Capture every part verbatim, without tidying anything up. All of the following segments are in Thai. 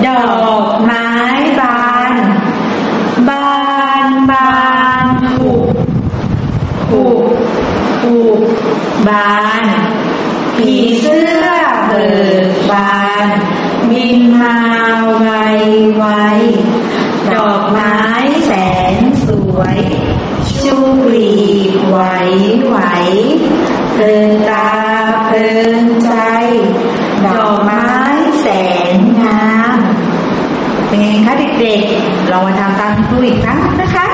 ดอกไม้บานบานบานผุผุผุบานผีเสื้อเบิกบานบินมาไวไวดอกไม้แสนสวยชูปลีกไหวไหวเพลินตาเพลินใจดอกไม้แสนงามเป็นไงคะเด็กๆลองมาทำตามครูอีกครั้งนะคะ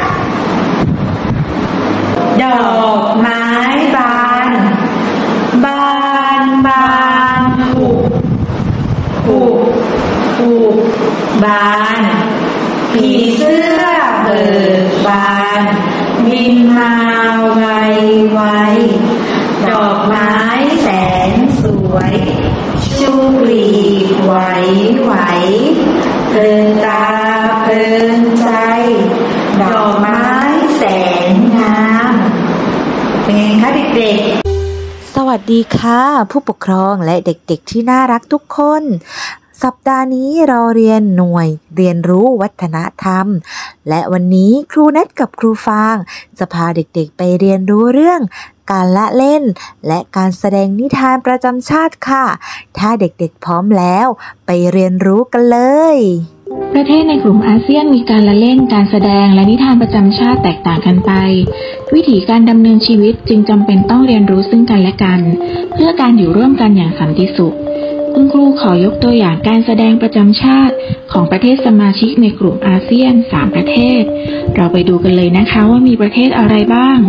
ดอกไม้บานบานบานผุผุผุบานผีเสื้อเบิกบานบินมาไวไวดอกไม้แสนสวยชูปลีกไหวไหวเพลินตาเพลินใจดอกไม้แสนงามเป็นไงคะเด็กๆสวัสดีค่ะผู้ปกครองและเด็กๆที่น่ารักทุกคนสัปดาห์นี้เราเรียนหน่วยเรียนรู้วัฒนธรรมและวันนี้ครูนัทกับครูฟางจะพาเด็กๆไปเรียนรู้เรื่องการละเล่นและการแสดงนิทานประจำชาติค่ะถ้าเด็กๆพร้อมแล้วไปเรียนรู้กันเลยประเทศในกลุ่มอาเซียนมีการละเล่นการแสดงและนิทานประจำชาติแตกต่างกันไปวิถีการดำเนินชีวิตจึงจำเป็นต้องเรียนรู้ซึ่งกันและกันเพื่อการอยู่ร่วมกันอย่างสันติสุขคุณครูขอยกตัวอย่างการแสดงประจำชาติของประเทศสมาชิกในกลุ่มอาเซียนสามประเทศเราไปดูกันเลยนะคะว่ามีประเทศอะไรบ้าง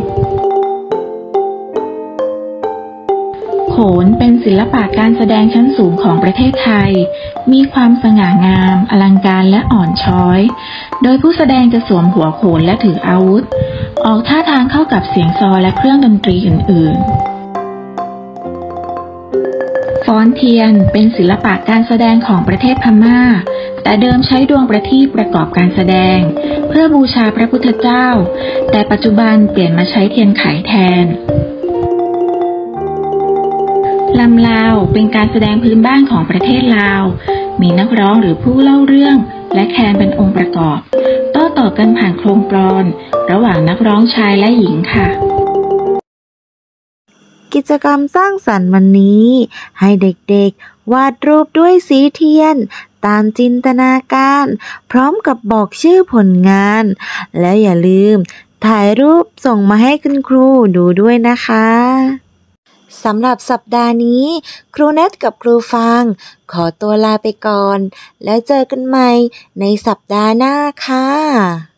โขนเป็นศิลปะการแสดงชั้นสูงของประเทศไทยมีความสง่างามอลังการและอ่อนช้อยโดยผู้แสดงจะสวมหัวโขนและถืออาวุธออกท่าทางเข้ากับเสียงซอและเครื่องดนตรีอื่นๆฟ้อนเทียนเป็นศิลปะการแสดงของประเทศพม่าแต่เดิมใช้ดวงประทีปประกอบการแสดงเพื่อบูชาพระพุทธเจ้าแต่ปัจจุบันเปลี่ยนมาใช้เทียนไขแทนลำลาวเป็นการแสดงพื้นบ้านของประเทศลาวมีนักร้องหรือผู้เล่าเรื่องและแคนเป็นองค์ประกอบโต้ตอบกันผ่านโครงกลอนระหว่างนักร้องชายและหญิงค่ะกิจกรรมสร้างสรรค์วันนี้ให้เด็กๆวาดรูปด้วยสีเทียนตามจินตนาการพร้อมกับบอกชื่อผลงานแล้วอย่าลืมถ่ายรูปส่งมาให้คุณครูดูด้วยนะคะสำหรับสัปดาห์นี้ครูนัทกับครูฟางขอตัวลาไปก่อนแล้วเจอกันใหม่ในสัปดาห์หน้าค่ะ